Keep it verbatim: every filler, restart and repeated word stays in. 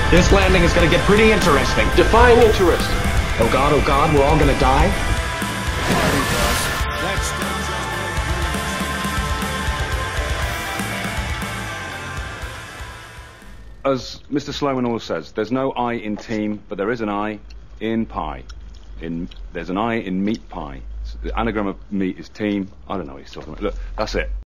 This landing is gonna get pretty interesting. Define interesting. Oh God, oh God, we're all gonna die? As Mister Sloman always says, there's no I in team, but there is an I in pie. In There's an I in meat pie. So the anagram of meat is team. I don't know what he's talking about. Look, that's it.